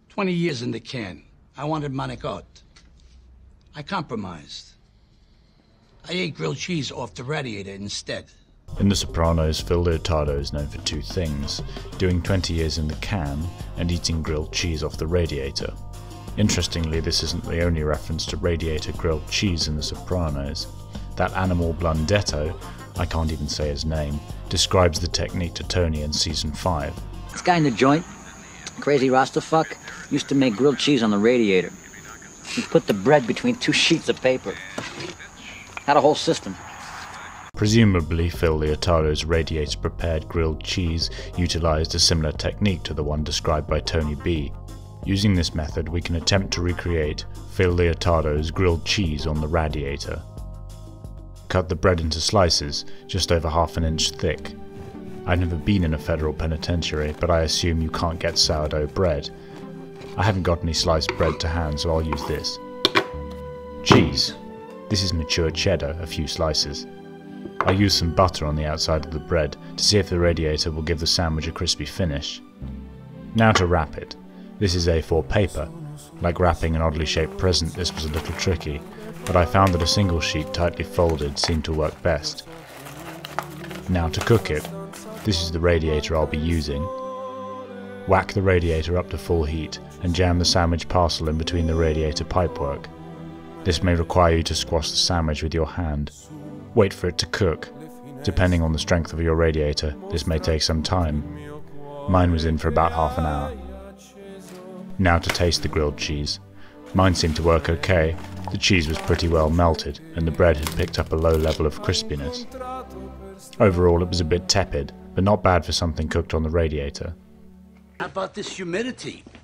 20 years in the can. I wanted manicotti. I compromised. I ate grilled cheese off the Radiator instead. In The Sopranos, Phil Leotardo is known for two things: doing 20 years in the can and eating grilled cheese off the Radiator. Interestingly, this isn't the only reference to Radiator grilled cheese in The Sopranos. That animal Blundetto, I can't even say his name, describes the technique to Tony in season 5. This guy in the joint, crazy Rastafuck, used to make grilled cheese on the Radiator. He put the bread between 2 sheets of paper. Had a whole system. Presumably, Phil Leotardo's Radiator prepared grilled cheese utilised a similar technique to the one described by Tony B. Using this method, we can attempt to recreate Phil Leotardo's grilled cheese on the Radiator. Cut the bread into slices, just over ½ an inch thick. I've never been in a federal penitentiary, but I assume you can't get sourdough bread. I haven't got any sliced bread to hand, so I'll use this. Cheese. This is mature cheddar, a few slices. I'll use some butter on the outside of the bread to see if the Radiator will give the sandwich a crispy finish. Now to wrap it. This is A4 paper. Like wrapping an oddly shaped present, this was a little tricky, but I found that a single sheet tightly folded seemed to work best. Now to cook it. This is the Radiator I'll be using. Whack the Radiator up to full heat and jam the sandwich parcel in between the Radiator pipework. This may require you to squash the sandwich with your hand. Wait for it to cook. Depending on the strength of your Radiator, this may take some time. Mine was in for about ½ an hour. Now to taste the grilled cheese. Mine seemed to work okay. The cheese was pretty well melted, and the bread had picked up a low level of crispiness. Overall, it was a bit tepid, but not bad for something cooked on the Radiator. How about this humidity?